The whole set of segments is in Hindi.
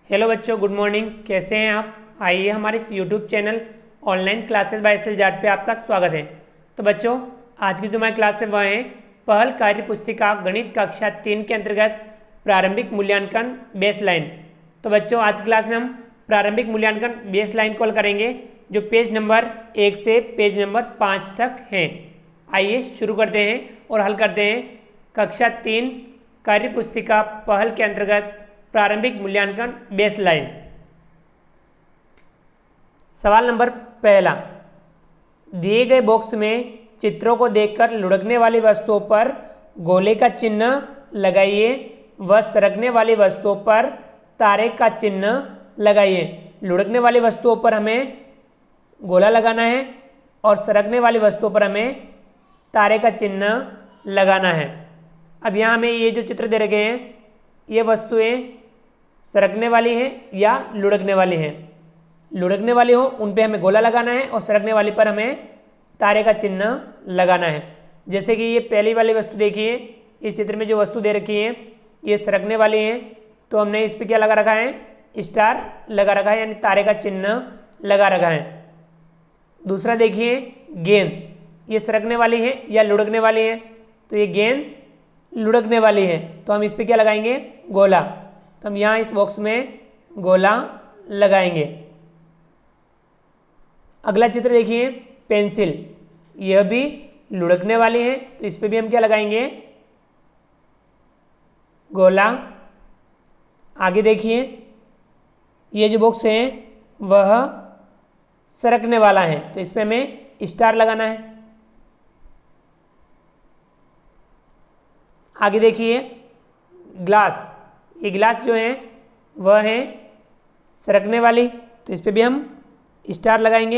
हेलो बच्चों, गुड मॉर्निंग। कैसे हैं आप? आइए हमारे इस YouTube channel online classes by S L Jat पे आपका स्वागत है। तो बच्चों, आज की जो हमारी क्लास है वह है पहल कार्य पुस्तिका गणित कक्षा 3 के अंतर्गत प्रारंभिक मूल्यांकन बेस लाइन। तो बच्चों, आज की क्लास में हम प्रारंभिक मूल्यांकन बेस लाइन को हल करेंगे, जो पेज नंबर 1 से पेज नंबर 5 तक हैं। आइए शुरू करते हैं और हल करते हैं कक्षा 3 कार्य पुस्तिका पहल के अंतर्गत प्रारंभिक मूल्यांकन बेस लाइन। सवाल नंबर पहला, दिए गए बॉक्स में चित्रों को देखकर लुढ़कने वाली वस्तुओं पर गोले का चिन्ह लगाइए व सरकने वाली वस्तुओं पर तारे का चिन्ह लगाइए। लुढ़कने वाली वस्तुओं पर हमें गोला लगाना है और सरकने वाली वस्तुओं पर हमें तारे का चिन्ह लगाना है। अब यहाँ हमें ये जो चित्र दे रखे हैं, ये वस्तुएं सरकने वाली हैं या लुढ़कने वाली हैं। लुढ़कने वाली हो उन पे हमें गोला लगाना है और सरकने वाली पर हमें तारे का चिन्ह लगाना है। जैसे कि ये पहली वाली वस्तु देखिए, इस चित्र में जो वस्तु दे रखी है ये सरकने वाली है, तो हमने इस पर क्या लगा रखा है? स्टार लगा रखा है, यानी तारे का चिन्ह लगा रखा है। दूसरा देखिए, गेंद, ये सरकने वाली है या लुढ़कने वाली है? तो ये गेंद लुढ़कने वाली है, तो हम इस पर क्या लगाएंगे? गोला। तो हम यहाँ इस बॉक्स में गोला लगाएंगे। अगला चित्र देखिए, पेंसिल, यह भी लुढ़कने वाली है, तो इस पर भी हम क्या लगाएंगे? गोला। आगे देखिए, ये जो बॉक्स है वह सरकने वाला है, तो इस पर हमें स्टार लगाना है। आगे देखिए, ग्लास, ये गिलास जो है वह है सरकने वाली, तो इस पर भी हम स्टार लगाएंगे।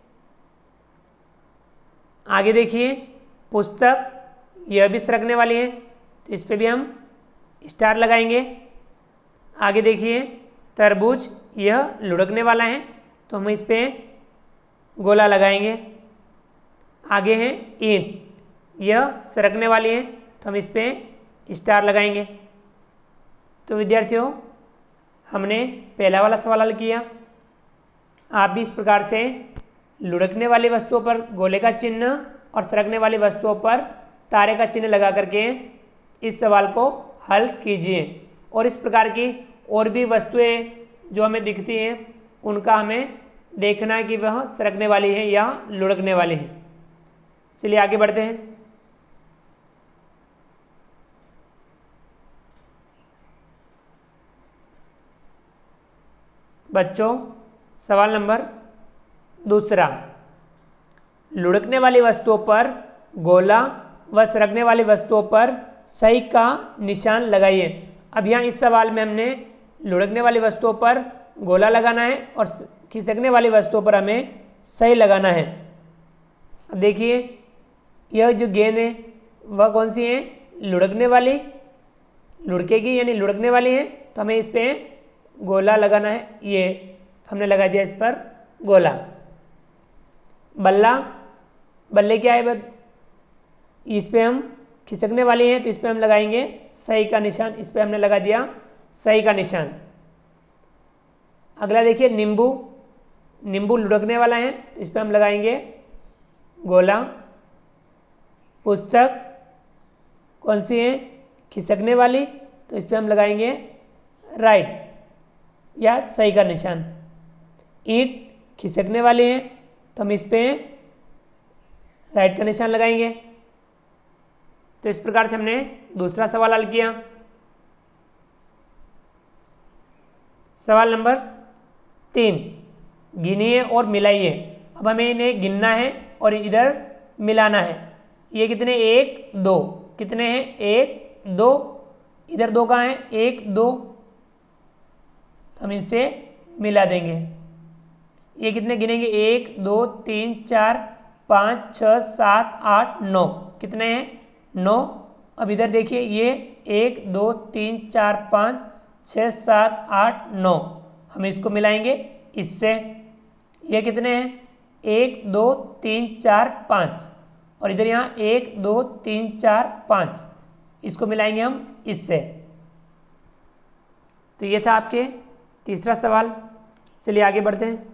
आगे देखिए, पुस्तक, यह भी सरकने वाली है, तो इस पर भी हम स्टार लगाएंगे। आगे देखिए, तरबूज, यह लुढ़कने वाला है, तो हम इस पर गोला लगाएंगे। आगे है ईंट, यह सरकने वाली है, तो हम इस पर स्टार लगाएंगे। तो विद्यार्थियों, हमने पहला वाला सवाल हल किया। आप भी इस प्रकार से लुढ़कने वाली वस्तुओं पर गोले का चिन्ह और सरकने वाली वस्तुओं पर तारे का चिन्ह लगा करके इस सवाल को हल कीजिए। और इस प्रकार की और भी वस्तुएं जो हमें दिखती हैं उनका हमें देखना है कि वह सरकने वाली है या लुढ़कने वाली है। चलिए आगे बढ़ते हैं। बच्चों, सवाल नंबर दूसरा, लुढ़कने वाली वस्तुओं पर गोला व सरकने वाली वस्तुओं पर सही का निशान लगाइए। अब यहाँ इस सवाल में हमने लुढ़कने वाली वस्तुओं पर गोला लगाना है और खिसकने वाली वस्तुओं पर हमें सही लगाना है। अब देखिए, यह जो गेंद है वह कौन सी है? लुढ़कने वाली, लुढ़केगी यानी लुढ़कने वाली है, तो हमें इस पर गोला लगाना है। ये हमने लगा दिया इस पर गोला। बल्ला, बल्ले क्या है? इस पे हम खिसकने वाली है, तो इस पे हम लगाएंगे सही का निशान। इस पे हमने लगा दिया सही का निशान। अगला देखिए, नींबू, नींबू लुढ़कने वाला है, तो इस पे हम लगाएंगे गोला। पुस्तक कौन सी है? खिसकने वाली, तो इस पे हम लगाएंगे राइट या सही का निशान। ईंट खिसकने वाली है, तो हम इस पे राइट का निशान लगाएंगे। तो इस प्रकार से हमने दूसरा सवाल हल किया। सवाल नंबर 3, गिनिए और मिलाइए। अब हमें इन्हें गिनना है और इधर मिलाना है। ये कितने? 1 2, कितने हैं? 1 2, इधर 2 कहाँ हैं? 1 2, हम इनसे मिला देंगे। ये कितने गिनेंगे? 1 2 3 4 5 6 7 8 9, कितने हैं? 9। अब इधर देखिए, ये 1 2 3 4 5 6 7 8 9, हम इसको मिलाएंगे इससे। ये कितने हैं? 1 2 3 4 5, और इधर यहाँ 1 2 3 4 5, इसको मिलाएंगे हम इससे। तो ये था आपके तीसरा सवाल, चलिए आगे बढ़ते हैं।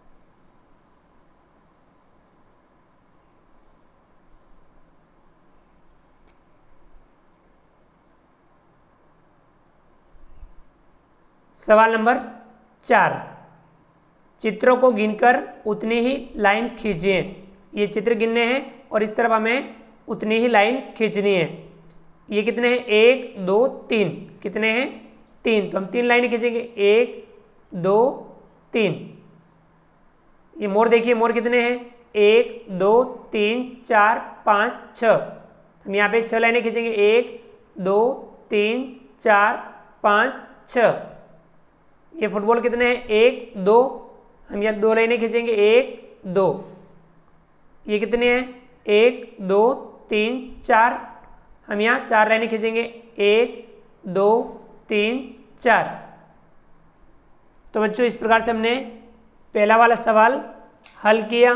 सवाल नंबर 4, चित्रों को गिनकर उतनी ही लाइन खींचिए। ये चित्र गिनने हैं और इस तरफ हमें उतनी ही लाइन खींचनी है। ये कितने हैं? 1 2 3। कितने हैं? 3। तो हम 3 लाइनें खींचेंगे, 1 2 3। ये मोर देखिए, मोर कितने हैं? 1 2 3 4 5 6। हम यहाँ पे 6 लाइनें खींचेंगे, 1 2 3 4 5 6। ये फुटबॉल कितने हैं? 1 2। हम यहाँ 2 लाइनें खींचेंगे, 1 2। ये कितने हैं? 1 2 3 4। हम यहाँ 4 लाइनें खींचेंगे, 1 2 3 4। तो बच्चों इस प्रकार से हमने पहला वाला सवाल हल किया,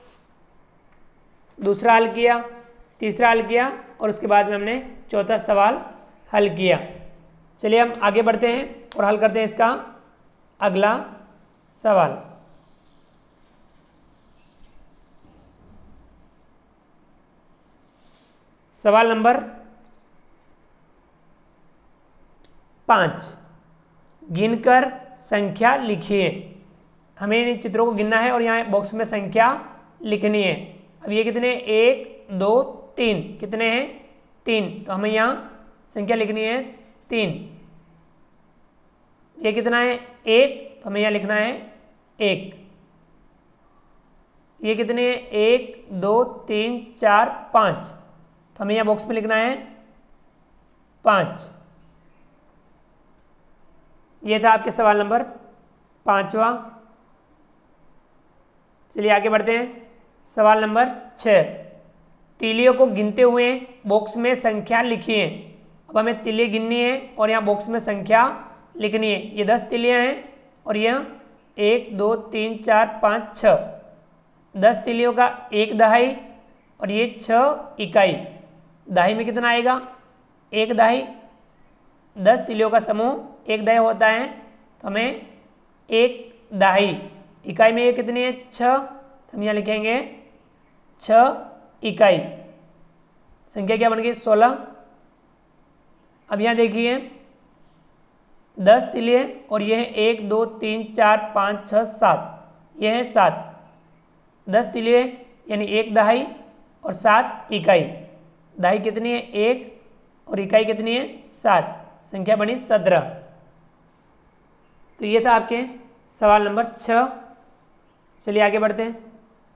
दूसरा हल किया, तीसरा हल किया और उसके बाद में हमने चौथा सवाल हल किया। चलिए हम आगे बढ़ते हैं और हल करते हैं इसका अगला सवाल। सवाल नंबर 5, गिनकर संख्या लिखिए। हमें इन चित्रों को गिनना है और यहाँ बॉक्स में संख्या लिखनी है। अब ये कितने? 1 2 3। कितने हैं? 3। तो हमें यहाँ संख्या लिखनी है 3। ये कितना है? 1। तो हमें यहाँ लिखना है 1। ये कितने हैं? 1 2 3 4 5। तो हमें यहाँ बॉक्स में लिखना है 5। ये था आपके सवाल नंबर 5वां। चलिए आगे बढ़ते हैं। सवाल नंबर 6, तीलियों को गिनते हुए बॉक्स में संख्या लिखिए। अब हमें तीली गिननी है और यहाँ बॉक्स में संख्या लिखनी है। ये 10 तीलियाँ हैं और यह 1 2 3 4 5 6। 10 तीलियों का 1 दहाई और ये 6 इकाई। दहाई में कितना आएगा? 1 दहाई। 10 तीलियों का समूह 1 दहाई होता है, तो हमें 1 दहाई। इकाई में ये कितनी है? 6। तो हम यहाँ लिखेंगे 6 इकाई। संख्या क्या बन गई? 16। अब यहाँ देखिए 10 तिलिये और यह है 1 2 3 4 5 6 7। यह है 7। 10 तिलिये यानी 1 दहाई और 7 इकाई। दहाई कितनी है? 1 और इकाई कितनी है? 7। संख्या बनी 17। तो ये था आपके सवाल नंबर 6। चलिए आगे बढ़ते हैं।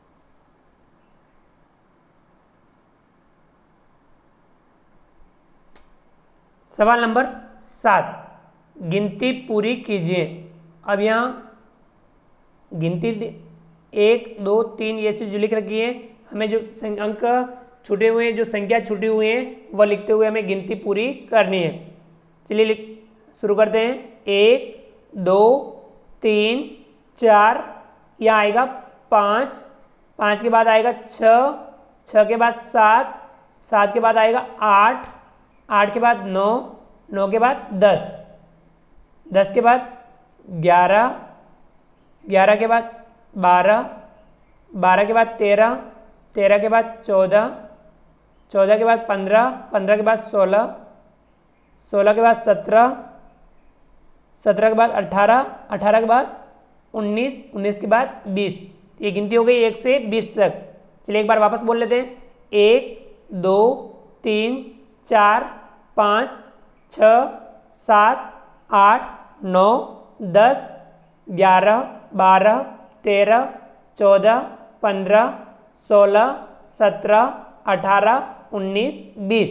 सवाल नंबर 7, गिनती पूरी कीजिए। अब यहाँ गिनती 1 2 3 ये चीज जो लिख रखी है, हमें जो अंक छूटे हुए हैं, जो संख्या छूटी हुई है वह लिखते हुए हमें गिनती पूरी करनी है। चलिए शुरू करते हैं। 1 2 3 4, यहाँ आएगा 5। 5 के बाद आएगा 6। 6 के बाद 7। 7 के बाद आएगा 8। 8 के बाद 9। 9 के बाद 10। 10 के बाद 11। 11 के बाद 12। 12 के बाद 13। 13 के बाद 14। 14 के बाद 15। 15 के बाद 16। 16 के बाद 17। 17 के बाद 18। 18 के बाद 19। 19 के बाद 20। ये गिनती हो गई 1 से 20 तक। चलिए एक बार वापस बोल लेते हैं। 1 2 3 4 5 6 7 8 9 10 11 12 13 14 15 16 17 18 19 20।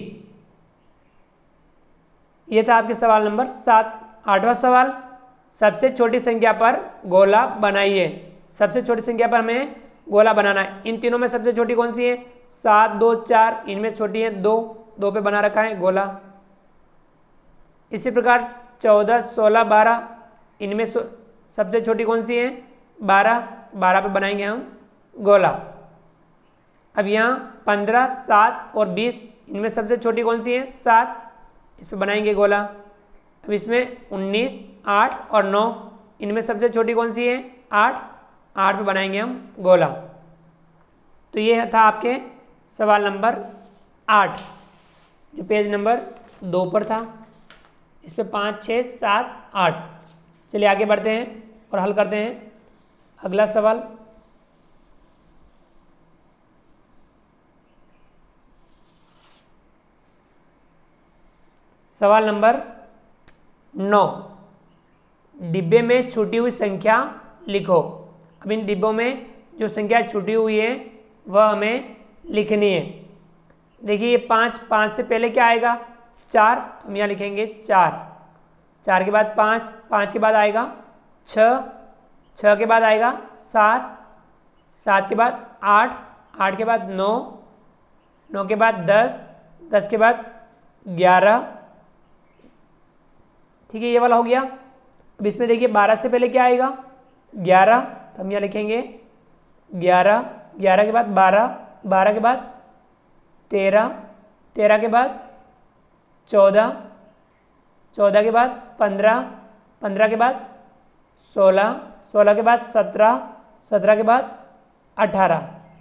ये था आपके सवाल नंबर 7। 8वां सवाल, सबसे छोटी संख्या पर गोला बनाइए। सबसे छोटी संख्या पर हमें गोला बनाना है। इन तीनों में सबसे छोटी कौन सी है? 7 2 4। इनमें छोटी है 2। 2 पे बना रखा है गोला। इसी प्रकार 14 16 12। इनमें सबसे छोटी कौन सी है? 12। 12 पे बनाएंगे हम गोला। अब यहाँ 15 7 और 20। इनमें सबसे छोटी कौन सी है? 7। इस पे बनाएंगे गोला। अब इसमें 19 8 और 9। इनमें सबसे छोटी कौन सी है? 8। 8 पे बनाएंगे हम गोला। तो ये था आपके सवाल नंबर 8 जो पेज नंबर 2 पर था। इस पे 5, 6, 7, 8। चलिए आगे बढ़ते हैं और हल करते हैं अगला सवाल। सवाल नंबर 9, डिब्बे में छूटी हुई संख्या लिखो। अब इन डिब्बों में जो संख्या छूटी हुई है वह हमें लिखनी है। देखिए ये 5, 5 से पहले क्या आएगा? 4, तो हम यहाँ लिखेंगे 4। 4 के बाद 5, 5 के बाद आएगा 6, 6 के बाद आएगा 7, 7 के बाद 8, 8 के बाद 9, 9 के बाद 10, 10 के बाद 11। ठीक है, ये वाला हो गया। अब इसमें देखिए 12 से पहले क्या आएगा? 11, तो हम यहाँ लिखेंगे 11, 11 के बाद 12, 12 के बाद 13, 13 के बाद 14, 14 के बाद 15, 15 के बाद 16, 16 के बाद 17, 17 के बाद 18।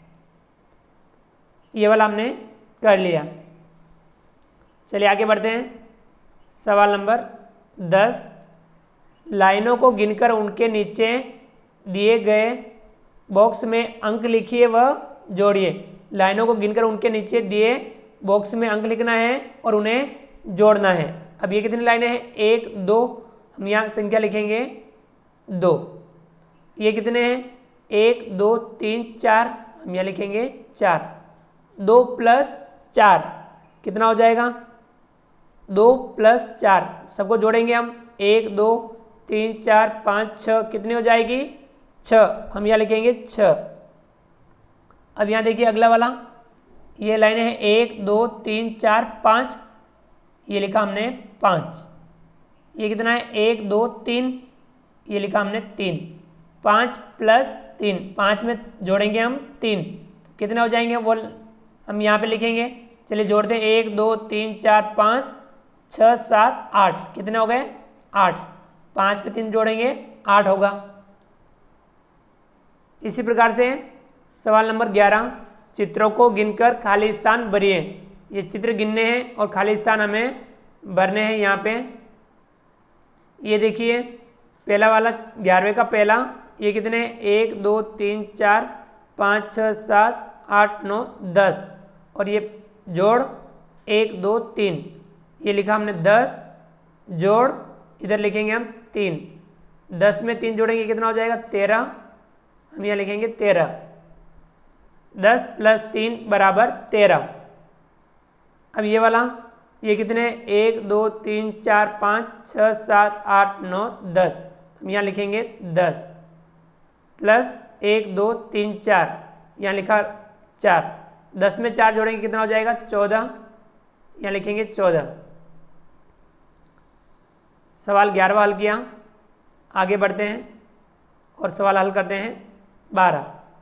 ये वाला हमने कर लिया। चलिए आगे बढ़ते हैं। सवाल नंबर 10, लाइनों को गिनकर उनके नीचे दिए गए बॉक्स में अंक लिखिए व जोड़िए। लाइनों को गिनकर उनके नीचे दिए बॉक्स में अंक लिखना है और उन्हें जोड़ना है। अब ये कितनी लाइनें हैं? 1, 2, हम यहाँ संख्या लिखेंगे 2। ये कितने हैं? 1, 2, 3, 4, हम यहाँ लिखेंगे 4। 2 + 4 कितना हो जाएगा? 2 + 4 सबको जोड़ेंगे हम। 1, 2, 3, 4, 5, 6 कितनी हो जाएगी? 6, हम यहाँ लिखेंगे 6। अब यहाँ देखिए अगला वाला, ये लाइन है 1, 2, 3, 4, 5, ये लिखा हमने 5। ये कितना है? 1, 2, 3, ये लिखा हमने 3। 5 + 3, 5 में जोड़ेंगे हम 3, कितने हो जाएंगे वो हम यहाँ पे लिखेंगे। चलिए जोड़ते हैं। 1, 2, 3, 4, 5, 6, 7, 8 कितने हो गए? 8। 5 पे 3 जोड़ेंगे 8 होगा। इसी प्रकार से सवाल नंबर 11, चित्रों को गिनकर खाली स्थान भरिए। ये चित्र गिनने हैं और खाली स्थान हमें भरने हैं। यहाँ पे ये देखिए पहला वाला 11वें का पहला, ये कितने? 1, 2, 3, 4, 5, 6, 7, 8, 9, 10 और ये जोड़ 1, 2, 3, ये लिखा हमने 10 जोड़ इधर लिखेंगे हम 3। 10 में 3 जोड़ेंगे कितना हो जाएगा? 13, हम यहाँ लिखेंगे 13। 10 + 3 = 13। अब ये वाला, ये कितने? 1, 2, 3, 4, 5, 6, 7, 8, 9, 10, हम यहाँ लिखेंगे 10 + 1, 2, 3, 4, यहाँ लिखा 4। 10 में 4 जोड़ेंगे कितना हो जाएगा? 14, यहाँ लिखेंगे 14। सवाल 11वां हल किया। आगे बढ़ते हैं और सवाल हल करते हैं 12,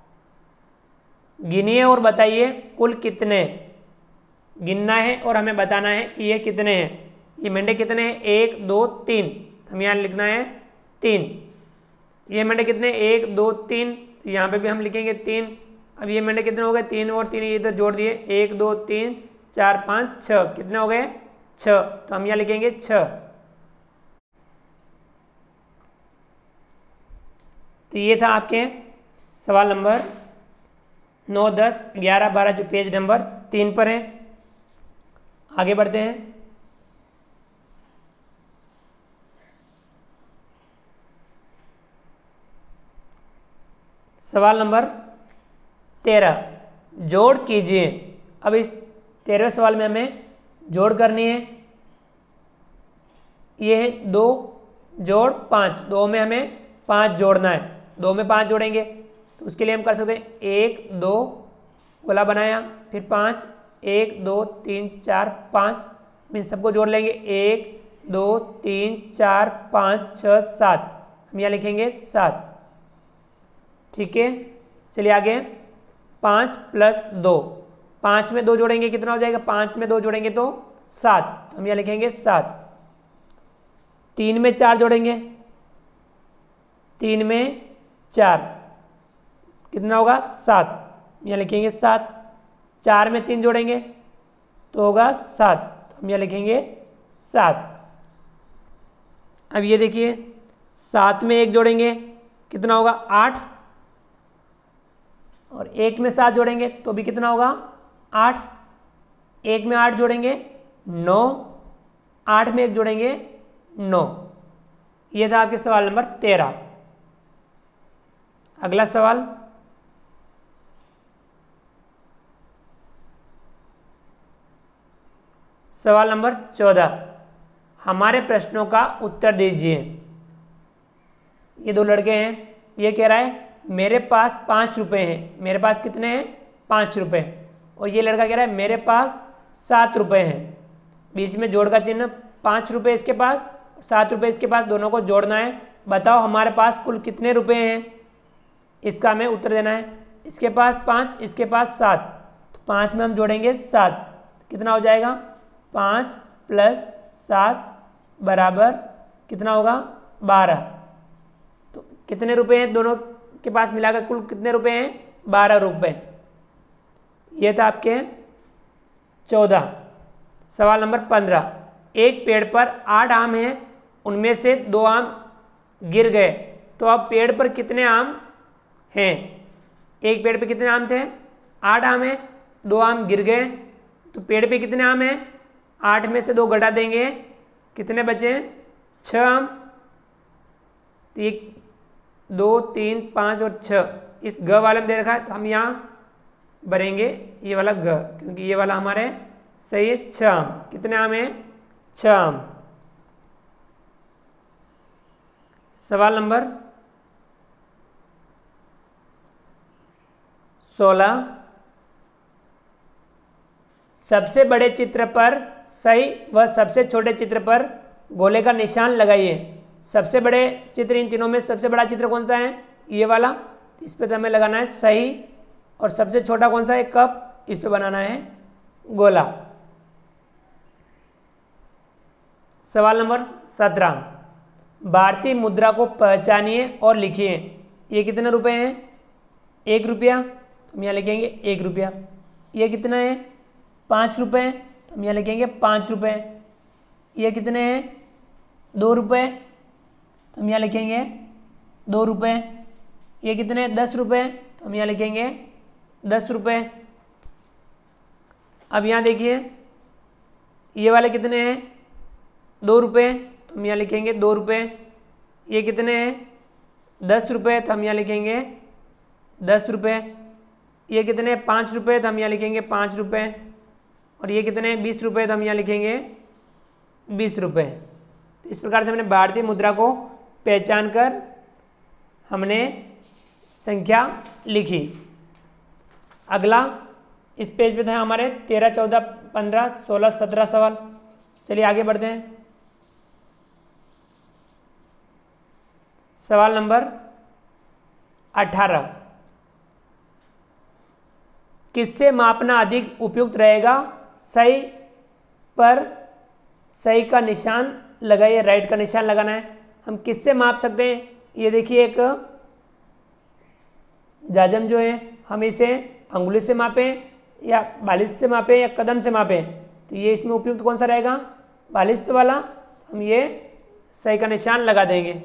गिनिए और बताइए कुल कितने। गिनना है और हमें बताना है कि ये कितने हैं। ये मेंढे कितने हैं? 1, 2, 3, हम यहाँ लिखना है 3। ये मेंढे कितने? 1, 2, 3, तो यहाँ पे भी हम लिखेंगे 3। अब ये मेंढे कितने हो गए? 3 और 3 ये इधर जोड़ दिए। 1, 2, 3, 4, 5, 6 कितने हो गए? 6, तो हम यहाँ लिखेंगे 6। तो ये था आपके सवाल नंबर 9, 10, 11, 12 जो पेज नंबर 3 पर है। आगे बढ़ते हैं। सवाल नंबर 13, जोड़ कीजिए। अब इस 13वें सवाल में हमें जोड़ करनी है। ये है 2 जोड़ 5, 2 में हमें 5 जोड़ना है। 2 में 5 जोड़ेंगे तो उसके लिए हम कर सकते हैं 1, 2 गोला बनाया, फिर 5, 1, 2, 3, 4, 5, इन सबको जोड़ लेंगे। 1, 2, 3, 4, 5, 6, 7, हम यहाँ लिखेंगे 7। ठीक है, चलिए आगे। 5 + 2, 5 में 2 जोड़ेंगे कितना हो जाएगा? 5 में 2 जोड़ेंगे तो 7, हम यहाँ लिखेंगे 7। 3 में 4 जोड़ेंगे 3 में 4 कितना होगा 7, यहाँ लिखेंगे 7। 4 में 3 जोड़ेंगे तो होगा 7, तो हम यहाँ लिखेंगे 7। अब ये देखिए 7 में 1 जोड़ेंगे कितना होगा 8, और 1 में 7 जोड़ेंगे तो भी कितना होगा 8। 1 में 8 जोड़ेंगे 9, 8 में 1 जोड़ेंगे 9। ये था आपके सवाल नंबर 13। अगला सवाल, सवाल नंबर 14, हमारे प्रश्नों का उत्तर दीजिए। ये दो लड़के हैं, ये कह रहा है मेरे पास 5 रुपए हैं। मेरे पास कितने हैं 5 रुपए। और ये लड़का कह रहा है मेरे पास 7 रुपए हैं। बीच में जोड़ का चिन्ह, 5 रुपए इसके पास 7 रुपए इसके पास, दोनों को जोड़ना है। बताओ हमारे पास कुल कितने रुपए हैं, इसका हमें उत्तर देना है। इसके पास 5, इसके पास 7, तो 5 में हम जोड़ेंगे 7, कितना हो जाएगा 5 + 7 बराबर कितना होगा 12। तो कितने रुपए हैं दोनों के पास मिलाकर, कुल कितने रुपए हैं 12 रुपए। ये था आपके 14। सवाल नंबर 15, एक पेड़ पर 8 आम हैं, उनमें से 2 आम गिर गए, तो अब पेड़ पर कितने आम हैं। एक पेड़ पे कितने आम थे 8 आम हैं, 2 आम गिर गए, तो पेड़ पे कितने आम हैं 8 में से 2 घटा देंगे कितने बचे 6 आम। तो 1 2 3 5 और 6, इस ग वाले में दे रखा है तो हम यहाँ भरेंगे ये वाला ग, क्योंकि ये वाला हमारे सही है। 6 आम, कितने आम हैं 6 आम। सवाल नंबर 16, सबसे बड़े चित्र पर सही व सबसे छोटे चित्र पर गोले का निशान लगाइए। सबसे बड़े चित्र, इन तीनों में सबसे बड़ा चित्र कौन सा है ये वाला, तो इस पे तो हमें लगाना है सही। और सबसे छोटा कौन सा है कप, इस पे बनाना है गोला। सवाल नंबर 17, भारतीय मुद्रा को पहचानिए और लिखिए। ये कितने रुपए हैं 1 रुपया, तो हम यहाँ लिखेंगे 1 रुपया। ये कितना है 5 रुपये, तो हम यहाँ लिखेंगे 5 रुपये। ये कितने हैं 2 रुपये, तो हम यहाँ लिखेंगे 2 रुपये। ये कितने हैं 10 रुपये, तो हम यहाँ लिखेंगे 10 रुपये। अब यहाँ देखिए ये वाले कितने हैं 2 रुपये, तो हम यहाँ लिखेंगे 2 रुपये। ये कितने हैं 10 रुपये, तो हम यहाँ लिखेंगे 10 रुपये। ये कितने हैं 5 रुपये, तो हम यहाँ लिखेंगे 5 रुपये। और ये कितने हैं 20 रुपये, तो हम यहाँ लिखेंगे 20 रुपये। तो इस प्रकार से हमने भारतीय मुद्रा को पहचान कर हमने संख्या लिखी। अगला इस पेज पे था हमारे 13, 14, 15, 16, 17 सवाल। चलिए आगे बढ़ते हैं। सवाल नंबर 18, किससे मापना अधिक उपयुक्त रहेगा। सही पर सही का निशान लगाइए, राइट का निशान लगाना है। हम किससे माप सकते हैं, ये देखिए एक जाजम जो है हम इसे अंगुली से मापें या बालिश से मापें या कदम से मापें, तो ये इसमें उपयुक्त कौन सा रहेगा बालिश वाला। हम ये सही का निशान लगा देंगे।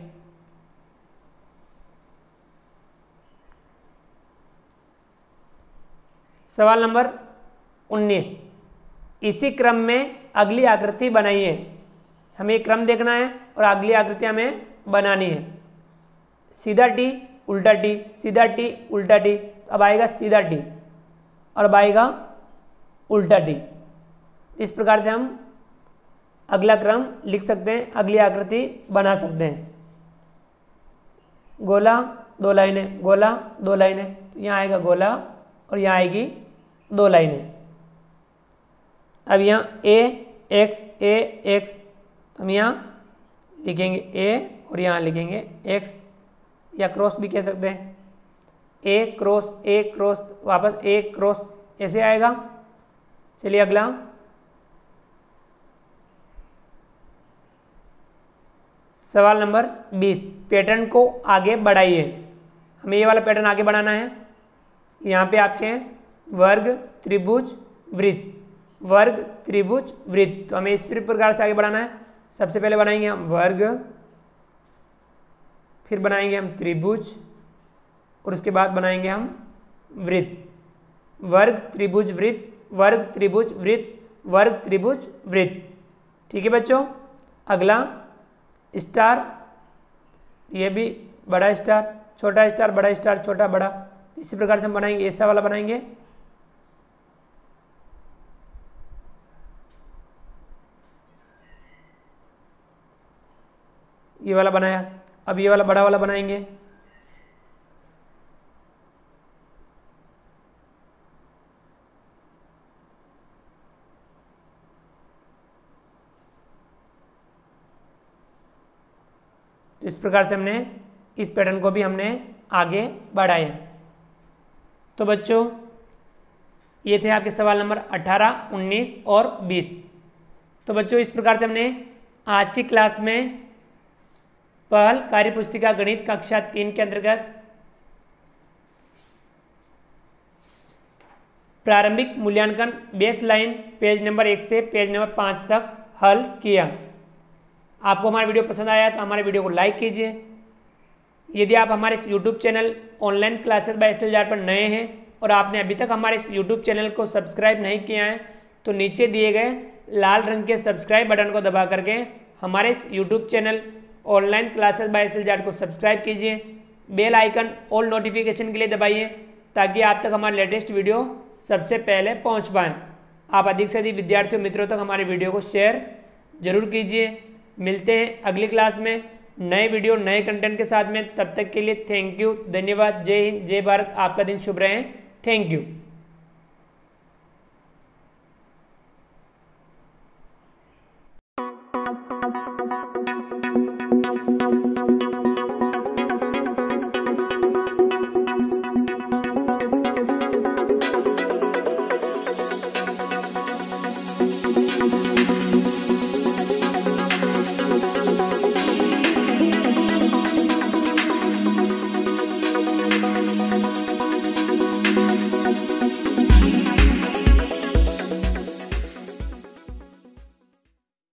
सवाल नंबर 19, इसी क्रम में अगली आकृति बनाइए। हमें एक क्रम देखना है और अगली आकृति हमें बनानी है। सीधा टी उल्टा टी, सीधा टी उल्टा टी, तो अब आएगा सीधा टी और अब आएगा उल्टा टी। इस प्रकार से हम अगला क्रम लिख सकते हैं, अगली आकृति बना सकते हैं। गोला 2 लाइनें, गोला 2 लाइनें, तो यहाँ आएगा गोला और यहाँ आएगी 2 लाइनें। अब यहाँ ए एक्स, तो हम यहाँ लिखेंगे ए और यहाँ लिखेंगे एक्स, या क्रॉस भी कह सकते हैं। ए क्रॉस वापस ए क्रॉस, ऐसे आएगा। चलिए अगला सवाल नंबर 20, पैटर्न को आगे बढ़ाइए। हमें ये वाला पैटर्न आगे बढ़ाना है। यहाँ पे आपके हैं वर्ग, त्रिभुज, वृत्त, वर्ग, त्रिभुज, वृत्त। तो हमें इस प्रकार से आगे बढ़ाना है। सबसे पहले बनाएंगे हम वर्ग, फिर बनाएंगे हम त्रिभुज और उसके बाद बनाएंगे हम वृत्त। वर्ग, त्रिभुज, वृत्त, वर्ग, त्रिभुज, वृत्त, वर्ग, त्रिभुज, वृत्त। ठीक है बच्चों। अगला स्टार, ये भी बड़ा स्टार, छोटा स्टार, बड़ा स्टार, छोटा, बड़ा। इसी प्रकार से हम बनाएंगे, ऐसा वाला बनाएंगे। ये वाला बनाया। अब ये वाला बड़ा वाला बनाएंगे। तो इस प्रकार से हमने इस पैटर्न को भी हमने आगे बढ़ाया। तो बच्चों ये थे आपके सवाल नंबर 18, 19 और 20। तो बच्चों इस प्रकार से हमने आज की क्लास में पहल कार्यपुस्तिका गणित कक्षा 3 के अंतर्गत प्रारंभिक मूल्यांकन बेस लाइन पेज नंबर 1 से पेज नंबर 5 तक हल किया। आपको हमारा वीडियो पसंद आया तो हमारे वीडियो को लाइक कीजिए। यदि आप हमारे इस YouTube channel online classes by S L Jar पर नए हैं और आपने अभी तक हमारे इस यूट्यूब चैनल को सब्सक्राइब नहीं किया है तो नीचे दिए गए लाल रंग के सब्सक्राइब बटन को दबा करके हमारे इस YouTube channel online classes by S L Jar को सब्सक्राइब कीजिए। बेल आइकन ऑल नोटिफिकेशन के लिए दबाइए ताकि आप तक हमारे लेटेस्ट वीडियो सबसे पहले पहुंच पाएँ। आप अधिक से अधिक विद्यार्थियों मित्रों तक हमारे वीडियो को शेयर जरूर कीजिए। मिलते हैं अगली क्लास में नए वीडियो नए कंटेंट के साथ में। तब तक के लिए थैंक यू, धन्यवाद, जय हिंद, जय भारत। आपका दिन शुभ रहे। Thank you.